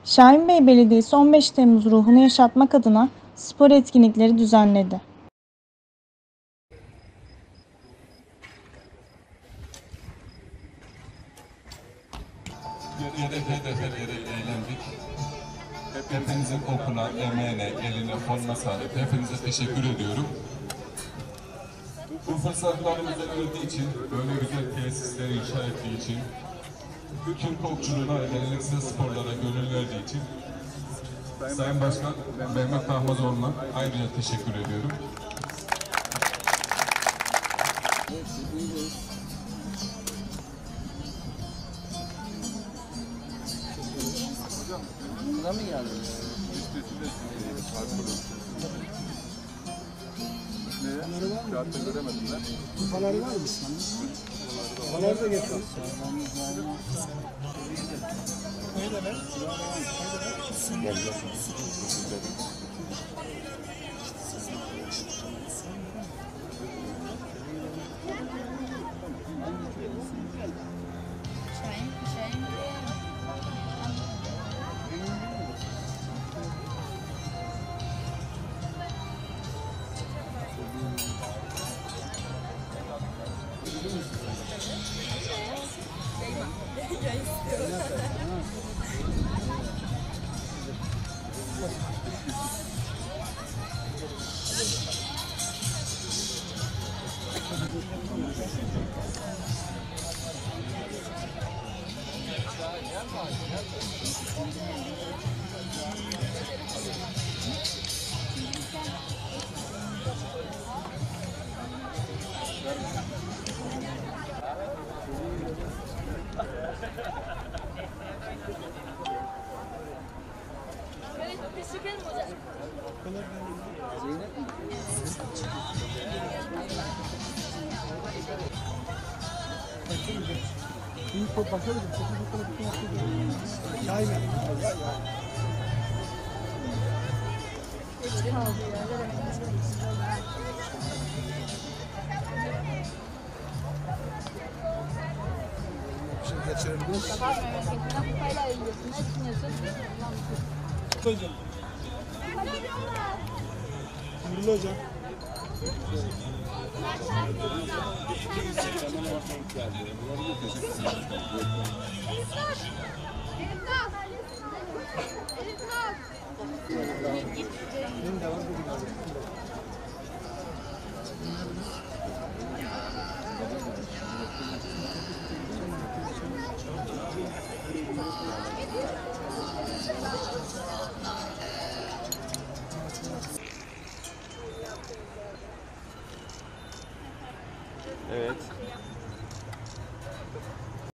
Şahinbey Belediyesi 15 Temmuz ruhunu yaşatmak adına spor etkinlikleri düzenledi. Hedeflere eğlendik. Hepinizin okuna, emeğine, eline, koluna sağlık. Hepinize teşekkür ediyorum. Bu fırsatlarımızı verdiği için, böyle güzel tesisleri inşa ettiği için, Türk okçuluğuna ve geleneksel sporlara gönül verdiği için Sayın Başkan Mehmet Tahmazoğlu'na ayrıca teşekkür ediyorum. Buna mı geldiniz? Kağıtta göremedim ben. Kupaları var mı? Kupaları da getir. Gel gel. Teşekkür ederim hocam. Büyük top başarılı. Yay ver. Şimdi geçirebiliriz. Sabah memleketinden kupayla ayrılıyorsun. Ne düşünüyorsun? Hocam. Nurlu hocam. Benim de var bu. Evet.